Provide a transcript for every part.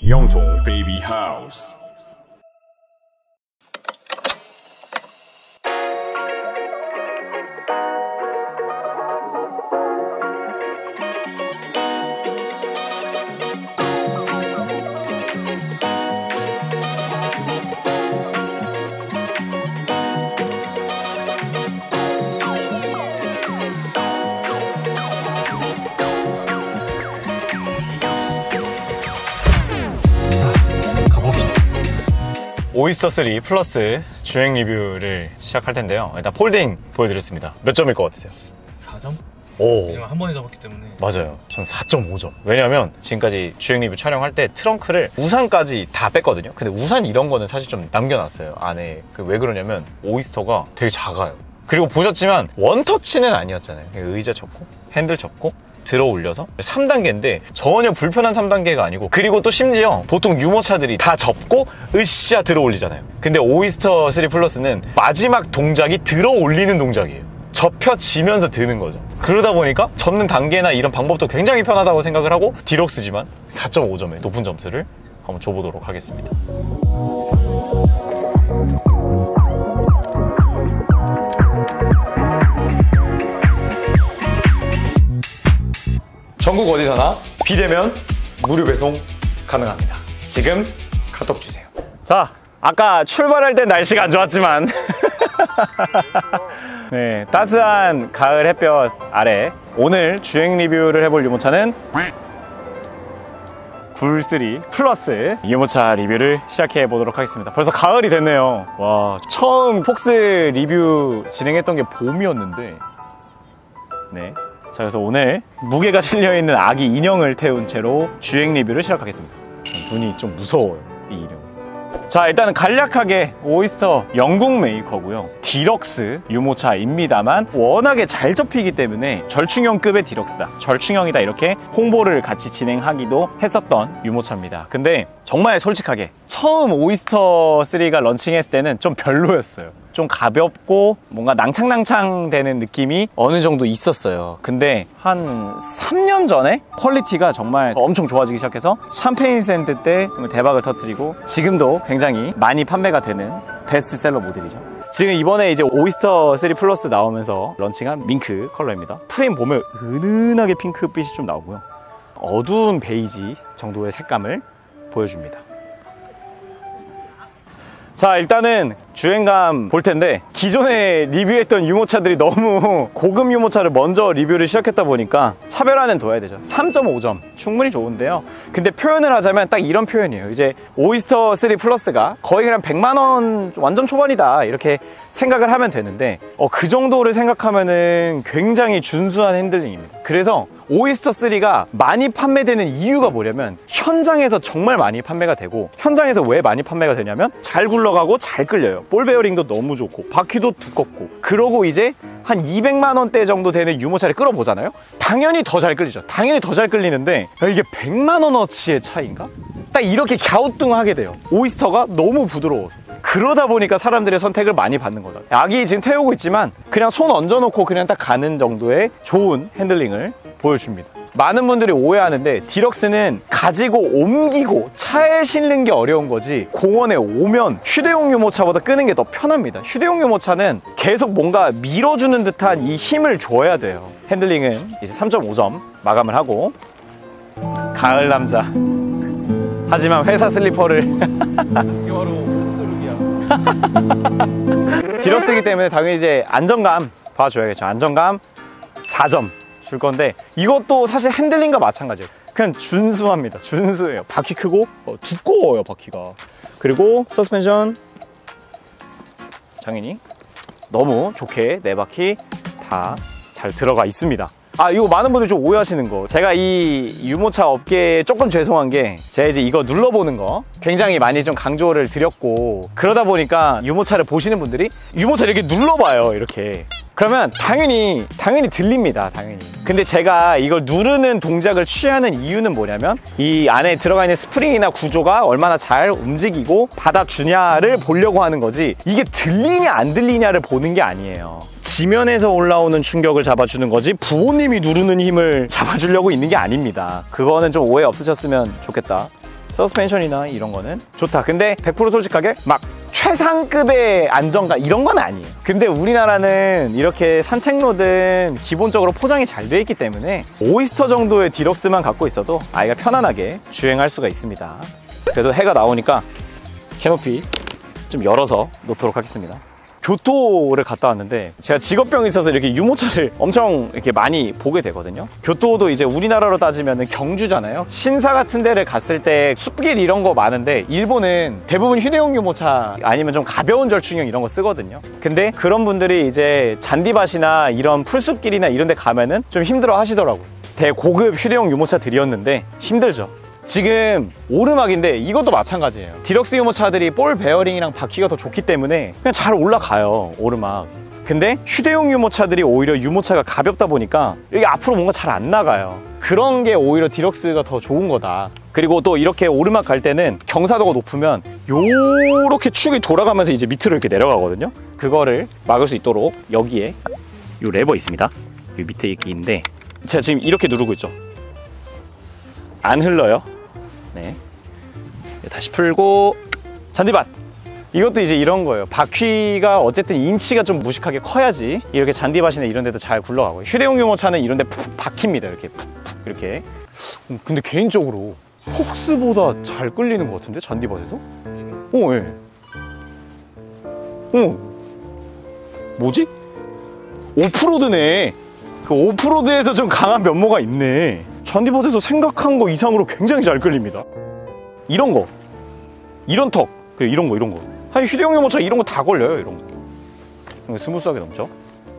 영통 베이비 하우스. 오이스터 3 플러스 주행 리뷰를 시작할 텐데요. 일단 폴딩 보여드렸습니다. 몇 점일 것 같으세요? 4점? 오, 왜냐면 한 번에 잡았기 때문에. 맞아요. 저는 4.5점. 왜냐면 지금까지 주행 리뷰 촬영할 때 트렁크를 우산까지 다 뺐거든요. 근데 우산 이런 거는 사실 좀 남겨놨어요, 안에. 왜 그러냐면 오이스터가 되게 작아요. 그리고 보셨지만 원터치는 아니었잖아요. 의자 접고 핸들 접고 들어 올려서 3단계인데 전혀 불편한 3단계가 아니고, 그리고 또 심지어 보통 유모차들이 다 접고 으쌰 들어 올리잖아요. 근데 오이스터 3 플러스는 마지막 동작이 들어 올리는 동작이에요. 접혀지면서 드는 거죠. 그러다 보니까 접는 단계나 이런 방법도 굉장히 편하다고 생각을 하고 디럭스지만 4.5점의 높은 점수를 한번 줘보도록 하겠습니다. 전국 어디서나 비대면 무료 배송 가능합니다. 지금 카톡 주세요. 자, 아까 출발할 땐 날씨가 안 좋았지만 네, 따스한 가을 햇볕 아래 오늘 주행 리뷰를 해볼 유모차는 굴3 플러스 유모차 리뷰를 시작해 보도록 하겠습니다. 벌써 가을이 됐네요. 와, 처음 폭스 리뷰 진행했던 게 봄이었는데, 네, 자, 그래서 오늘 무게가 실려있는 아기 인형을 태운 채로 주행 리뷰를 시작하겠습니다. 눈이 좀 무서워요, 이 인형. 자, 일단은 간략하게 오이스터 영국 메이커고요. 디럭스 유모차입니다만 워낙에 잘 접히기 때문에 절충형급의 디럭스다, 절충형이다, 이렇게 홍보를 같이 진행하기도 했었던 유모차입니다. 근데 정말 솔직하게 처음 오이스터 3가 런칭했을 때는 좀 별로였어요. 좀 가볍고 뭔가 낭창낭창 되는 느낌이 어느 정도 있었어요. 근데 한 3년 전에 퀄리티가 정말 엄청 좋아지기 시작해서 샴페인 샌드 때 대박을 터뜨리고 지금도 굉장히 많이 판매가 되는 베스트셀러 모델이죠. 지금 이번에 이제 오이스터 3 플러스 나오면서 런칭한 밍크 컬러입니다. 프레임 보면 은은하게 핑크빛이 좀 나오고요. 어두운 베이지 정도의 색감을 보여줍니다. 자, 일단은 주행감 볼 텐데, 기존에 리뷰했던 유모차들이 너무 고급 유모차를 먼저 리뷰를 시작했다 보니까 차별화는 둬야 되죠. 3.5점 충분히 좋은데요. 근데 표현을 하자면 딱 이런 표현이에요. 이제 오이스터 3 플러스가 거의 그냥 100만원 완전 초반이다 이렇게 생각을 하면 되는데, 그 정도를 생각하면은 굉장히 준수한 핸들링입니다. 그래서 오이스터 3가 많이 판매되는 이유가 뭐냐면 현장에서 정말 많이 판매가 되고, 현장에서 왜 많이 판매가 되냐면 잘 굴러가고 잘 끌려요. 볼 베어링도 너무 좋고 바퀴도 두껍고, 그러고 이제 한 200만원대 정도 되는 유모차를 끌어보잖아요. 당연히 더 잘 끌리죠. 당연히 더 잘 끌리는데 이게 100만원어치의 차이인가? 딱 이렇게 갸우뚱하게 돼요. 오이스터가 너무 부드러워서. 그러다 보니까 사람들의 선택을 많이 받는 거다. 아기 지금 태우고 있지만 그냥 손 얹어놓고 그냥 딱 가는 정도의 좋은 핸들링을 보여줍니다. 많은 분들이 오해하는데 디럭스는 가지고 옮기고 차에 실는 게 어려운 거지, 공원에 오면 휴대용 유모차보다 끄는 게 더 편합니다. 휴대용 유모차는 계속 뭔가 밀어주는 듯한 이 힘을 줘야 돼요. 핸들링은 이제 3.5점 마감을 하고, 가을 남자 하지만 회사 슬리퍼를 이게 바로 룩이야. 디럭스이기 때문에 당연히 이제 안정감 봐줘야겠죠. 안정감 4점 줄 건데, 이것도 사실 핸들링과 마찬가지예요. 그냥 준수합니다. 준수해요. 바퀴 크고 두꺼워요, 바퀴가. 그리고 서스펜션 당연히 너무 좋게 네 바퀴 다 잘 들어가 있습니다. 아, 이거 많은 분들이 좀 오해하시는 거, 제가 이 유모차 업계에 조금 죄송한 게, 제가 이제 이거 눌러보는 거 굉장히 많이 좀 강조를 드렸고, 그러다 보니까 유모차를 보시는 분들이 유모차를 이렇게 눌러봐요, 이렇게. 그러면 당연히 들립니다, 당연히. 근데 제가 이걸 누르는 동작을 취하는 이유는 뭐냐면, 이 안에 들어가 있는 스프링이나 구조가 얼마나 잘 움직이고 받아주냐를 보려고 하는 거지, 이게 들리냐 안 들리냐를 보는 게 아니에요. 지면에서 올라오는 충격을 잡아주는 거지 부모님이 누르는 힘을 잡아주려고 있는 게 아닙니다. 그거는 좀 오해 없으셨으면 좋겠다 서스펜션이나 이런 거는 좋다. 근데 100% 솔직하게 막 최상급의 안정감 이런 건 아니에요. 근데 우리나라는 이렇게 산책로든 기본적으로 포장이 잘 돼 있기 때문에 오이스터 정도의 디럭스만 갖고 있어도 아이가 편안하게 주행할 수가 있습니다. 그래도 해가 나오니까 캐노피 좀 열어서 놓도록 하겠습니다. 교토를 갔다 왔는데 제가 직업병이 있어서 이렇게 유모차를 엄청 이렇게 많이 보게 되거든요. 교토도 이제 우리나라로 따지면 경주잖아요. 신사 같은 데를 갔을 때 숲길 이런 거 많은데 일본은 대부분 휴대용 유모차 아니면 좀 가벼운 절충형 이런 거 쓰거든요. 근데 그런 분들이 이제 잔디밭이나 이런 풀숲길이나 이런 데 가면은 좀 힘들어 하시더라고요. 대고급 휴대용 유모차들이었는데 힘들죠. 지금 오르막인데 이것도 마찬가지예요. 디럭스 유모차들이 볼 베어링이랑 바퀴가 더 좋기 때문에 그냥 잘 올라가요, 오르막. 근데 휴대용 유모차들이 오히려 유모차가 가볍다 보니까 이게 앞으로 뭔가 잘 안 나가요. 그런 게 오히려 디럭스가 더 좋은 거다. 그리고 또 이렇게 오르막 갈 때는 경사도가 높으면 요렇게 축이 돌아가면서 이제 밑으로 이렇게 내려가거든요. 그거를 막을 수 있도록 여기에 요 레버 있습니다. 요 밑에 이렇게 있는데 제가 지금 이렇게 누르고 있죠. 안 흘러요. 네. 다시 풀고 잔디밭. 이것도 이제 이런 거예요. 바퀴가 어쨌든 인치가 좀 무식하게 커야지 이렇게 잔디밭이나 이런 데도 잘 굴러가고, 휴대용 유모차는 이런 데 푹 박힙니다. 이렇게 푹푹 이렇게. 근데 개인적으로 폭스보다 잘 끌리는 것 같은데, 잔디밭에서? 예. 뭐지? 오프로드네. 그 오프로드에서 좀 강한 면모가 있네. 잔디밭에서 생각한 거 이상으로 굉장히 잘 끌립니다. 이런 거, 이런 턱, 이런 거. 아니 휴대용 유모차 이런 거 다 걸려요. 이런 거 스무스하게 넘죠.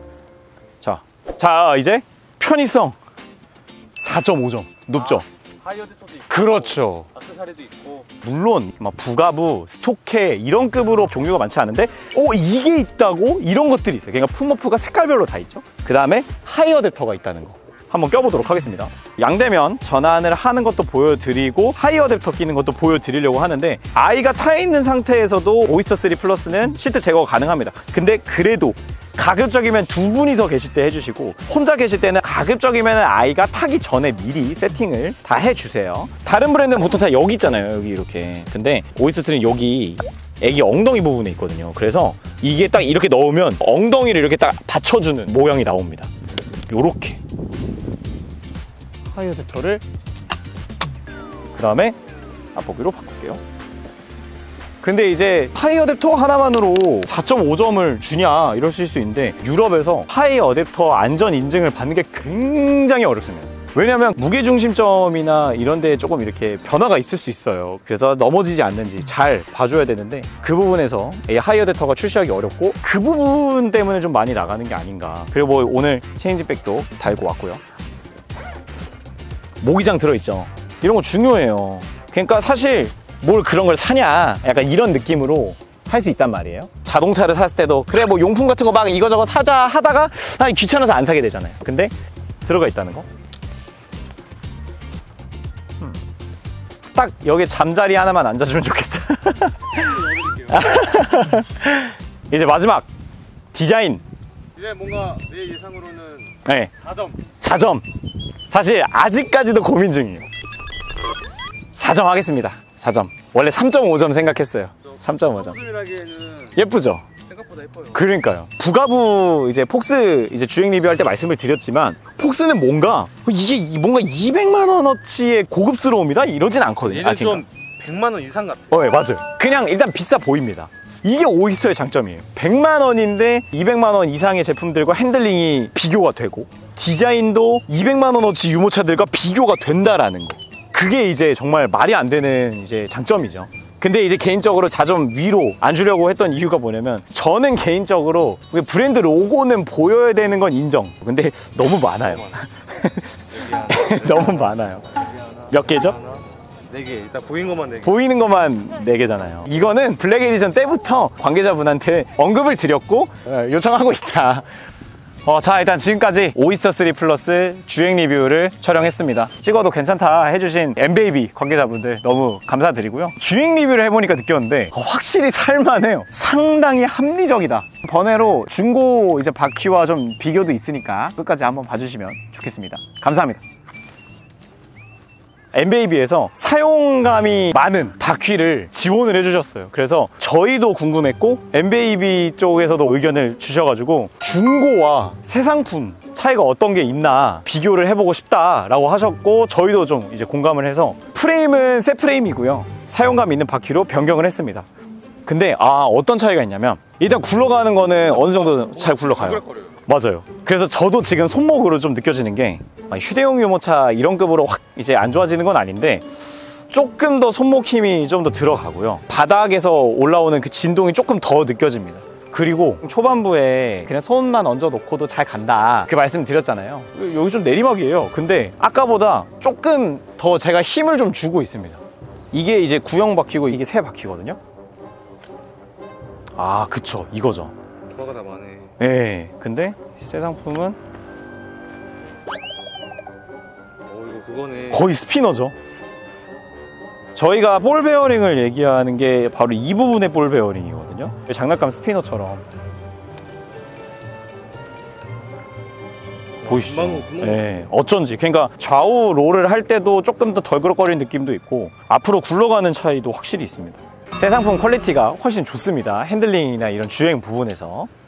자 이제 편의성 4.5점 높죠. 하이어 덱터도 있고, 그렇죠. 액세서리도 있고. 물론 막 부가부, 스토케 이런 급으로 종류가 많지 않은데 이게 있다고? 이런 것들이 있어요. 그러니까 풋머프가 색깔별로 다 있죠. 그 다음에 하이어 덱터가 있다는 거 한번 껴보도록 하겠습니다. 양대면 전환을 하는 것도 보여드리고 하이어 어댑터 끼는 것도 보여드리려고 하는데, 아이가 타있는 상태에서도 오이스터 3 플러스는 시트 제거가 가능합니다. 근데 그래도 가급적이면 두 분이서 계실 때 해주시고, 혼자 계실 때는 가급적이면 아이가 타기 전에 미리 세팅을 다 해주세요. 다른 브랜드는 보통 다 여기 있잖아요. 여기 이렇게. 근데 오이스터 3는 여기 애기 엉덩이 부분에 있거든요. 그래서 이게 딱 이렇게 넣으면 엉덩이를 이렇게 딱 받쳐주는 모양이 나옵니다. 요렇게 하이어 덱터를 그 다음에 앞보기로 바꿀게요. 근데 이제 하이 어댑터 하나만으로 4.5점을 주냐 이러실 수 있는데, 유럽에서 하이 어댑터 안전 인증을 받는 게 굉장히 어렵습니다. 왜냐면 무게중심점이나 이런 데에 조금 이렇게 변화가 있을 수 있어요. 그래서 넘어지지 않는지 잘 봐줘야 되는데, 그 부분에서 하이 어댑터가 출시하기 어렵고 그 부분 때문에 좀 많이 나가는 게 아닌가. 그리고 뭐 오늘 체인지백도 달고 왔고요. 모기장 들어있죠. 이런 거 중요해요. 그러니까 사실 뭘 그런 걸 사냐 약간 이런 느낌으로 할 수 있단 말이에요. 자동차를 샀을 때도 그래 뭐 용품 같은 거 막 이거저거 사자 하다가 귀찮아서 안 사게 되잖아요. 근데 들어가 있다는 거. 딱 여기 잠자리 하나만 앉아주면 좋겠다. 이제 마지막 디자인. 이제 뭔가 내 예상으로는 네. 4점. 4점. 사실 아직까지도 고민 중이에요. 4점 하겠습니다. 4점. 원래 3.5점 생각했어요. 3.5점. 소리라기에는 예쁘죠? 생각보다 예뻐요. 그러니까요. 부가부 이제 폭스 이제 주행 리뷰할 때 말씀을 드렸지만, 폭스는 뭔가 이게 뭔가 200만 원어치의 고급스러움이다 이러진 않거든요. 얘는 좀 100만 원 이상 같아. 네, 맞아요. 그냥 일단 비싸 보입니다. 이게 오이스터의 장점이에요. 100만 원인데 200만 원 이상의 제품들과 핸들링이 비교가 되고, 디자인도 200만 원어치 유모차들과 비교가 된다라는 거. 그게 이제 정말 말이 안 되는 이제 장점이죠. 근데 이제 개인적으로 4점 위로 안 주려고 했던 이유가 뭐냐면, 저는 개인적으로 브랜드 로고는 보여야 되는 건 인정. 근데 너무 많아요. 너무 많아요. 몇 개죠? 4개. 일단 보이는 것만 4개. 보이는 것만 4개잖아요. 이거는 블랙 에디션 때부터 관계자분한테 언급을 드렸고 요청하고 있다. 자, 일단 지금까지 오이스터 3 플러스 주행 리뷰를 촬영했습니다. 찍어도 괜찮다 해주신 엠베이비 관계자분들 너무 감사드리고요. 주행 리뷰를 해보니까 느꼈는데 확실히 살만해요. 상당히 합리적이다. 번외로 중고 이제 바퀴와 좀 비교도 있으니까 끝까지 한번 봐주시면 좋겠습니다. 감사합니다. 엠베이비에서 사용감이 많은 바퀴를 지원을 해주셨어요. 그래서 저희도 궁금했고 엠베이비 쪽에서도 의견을 주셔가지고 중고와 새 상품 차이가 어떤 게 있나 비교를 해보고 싶다라고 하셨고 저희도 좀 이제 공감을 해서 프레임은 새 프레임이고요. 사용감 있는 바퀴로 변경을 했습니다. 근데 어떤 차이가 있냐면 일단 굴러가는 거는 어느 정도 잘 굴러가요. 맞아요. 그래서 저도 지금 손목으로 좀 느껴지는 게 휴대용 유모차 이런 급으로 확 이제 안 좋아지는 건 아닌데 조금 더 손목 힘이 좀 더 들어가고요. 바닥에서 올라오는 그 진동이 조금 더 느껴집니다. 그리고 초반부에 그냥 손만 얹어 놓고도 잘 간다 그 말씀 드렸잖아요. 여기 좀 내리막이에요. 근데 아까보다 조금 더 제가 힘을 좀 주고 있습니다. 이게 이제 구형 바퀴고 이게 새 바퀴거든요. 그쵸, 이거죠. 조화가 다 많네. 네, 근데 새 상품은 이거 그거네. 거의 스피너죠. 저희가 볼 베어링을 얘기하는 게 바로 이 부분의 볼 베어링이거든요. 장난감 스피너처럼 보이시죠? 네, 어쩐지 그러니까 좌우 롤을 할 때도 조금 더 덜그럭거리는 느낌도 있고 앞으로 굴러가는 차이도 확실히 있습니다. 새 상품 퀄리티가 훨씬 좋습니다. 핸들링이나 이런 주행 부분에서.